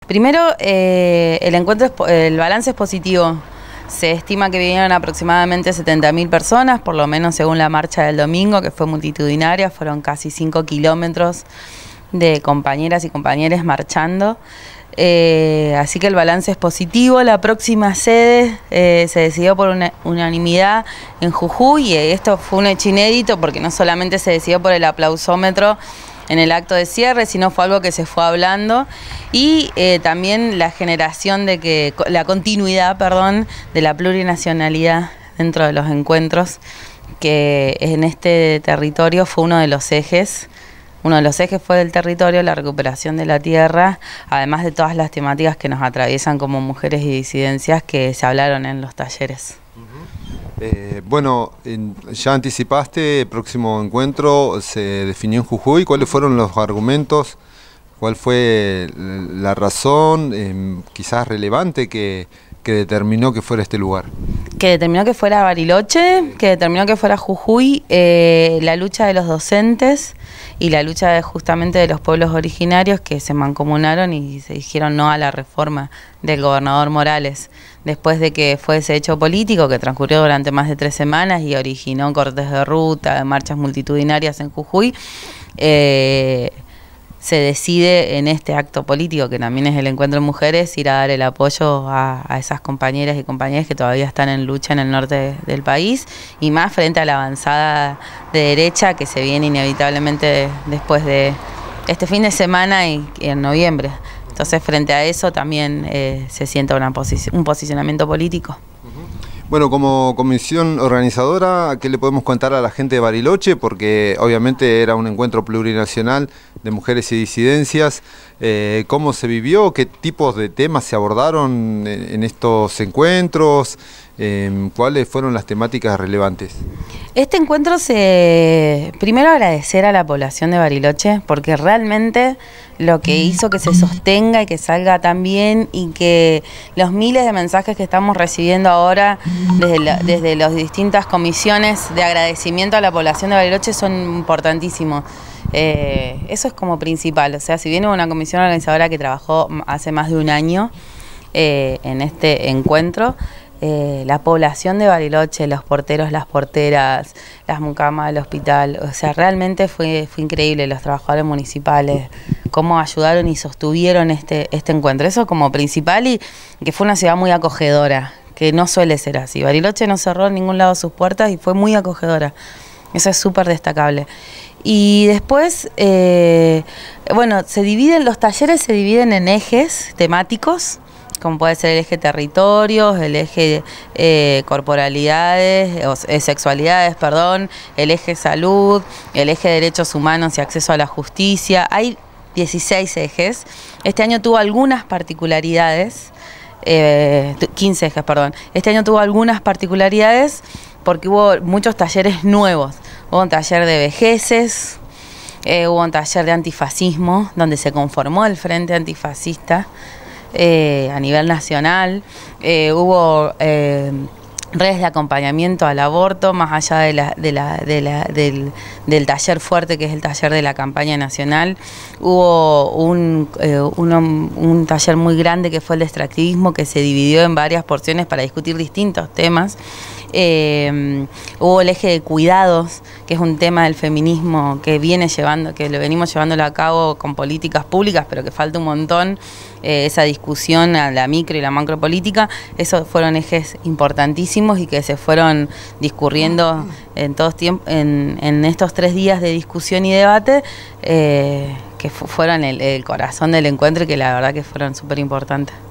Primero, el balance es positivo. Se estima que vinieron aproximadamente 70.000 personas, por lo menos según la marcha del domingo, que fue multitudinaria, fueron casi 5 kilómetros de compañeras y compañeros marchando. Así que el balance es positivo. La próxima sede se decidió por unanimidad en Jujuy, y esto fue un hecho inédito porque no solamente se decidió por el aplausómetro en el acto de cierre, sino fue algo que se fue hablando, y también la generación la continuidad, de la plurinacionalidad dentro de los encuentros, que en este territorio fue uno de los ejes. Uno de los ejes fue del territorio, la recuperación de la tierra, además de todas las temáticas que nos atraviesan como mujeres y disidencias que se hablaron en los talleres. Bueno, ya anticipaste, el próximo encuentro se definió en Jujuy. ¿Cuáles fueron los argumentos? ¿Cuál fue la razón quizás relevante que determinó que fuera este lugar? Que determinó que fuera Bariloche, que determinó que fuera Jujuy, la lucha de los docentes y la lucha justamente de los pueblos originarios que se mancomunaron y se dijeron no a la reforma del gobernador Morales, después de que fue ese hecho político que transcurrió durante más de 3 semanas y originó cortes de ruta, marchas multitudinarias en Jujuy. Se decide en este acto político, que también es el encuentro de mujeres, ir a dar el apoyo a esas compañeras y compañeros que todavía están en lucha en el norte del país, y más frente a la avanzada de derecha que se viene inevitablemente después de este fin de semana y en noviembre. Entonces, frente a eso también se sienta un posicionamiento político. Bueno, como comisión organizadora, ¿qué le podemos contar a la gente de Bariloche? Porque obviamente era un encuentro plurinacional de mujeres y disidencias. ¿Cómo se vivió? ¿Qué tipos de temas se abordaron en estos encuentros? ¿Cuáles fueron las temáticas relevantes? Este encuentro primero agradecer a la población de Bariloche, porque realmente lo que hizo que se sostenga y que salga tan bien, y que los miles de mensajes que estamos recibiendo ahora desde las distintas comisiones de agradecimiento a la población de Bariloche son importantísimos. Eso es como principal. O sea, si bien hubo una comisión organizadora que trabajó hace más de un año en este encuentro, la población de Bariloche, los porteros, las porteras, las mucamas del hospital, o sea, realmente fue increíble, los trabajadores municipales, cómo ayudaron y sostuvieron este encuentro. Eso como principal, y que fue una ciudad muy acogedora, que no suele ser así. Bariloche no cerró en ningún lado sus puertas y fue muy acogedora. Eso es súper destacable. Y después, bueno, los talleres se dividen en ejes temáticos, como puede ser el eje territorios, el eje sexualidades, el eje salud, el eje derechos humanos y acceso a la justicia. Hay 16 ejes. Este año tuvo algunas particularidades, 15 ejes, perdón. Este año tuvo algunas particularidades porque hubo muchos talleres nuevos. Hubo un taller de vejeces, hubo un taller de antifascismo, donde se conformó el Frente Antifascista a nivel nacional. Hubo redes de acompañamiento al aborto, más allá del taller fuerte, que es el taller de la campaña nacional. Hubo un taller muy grande que fue el de extractivismo, que se dividió en varias porciones para discutir distintos temas. Hubo el eje de cuidados, que es un tema del feminismo que lo venimos llevándolo a cabo con políticas públicas, pero que falta un montón esa discusión a la micro y la macro política. Esos fueron ejes importantísimos y que se fueron discurriendo en estos 3 días de discusión y debate, que fueron el corazón del encuentro, y que la verdad que fueron súper importantes.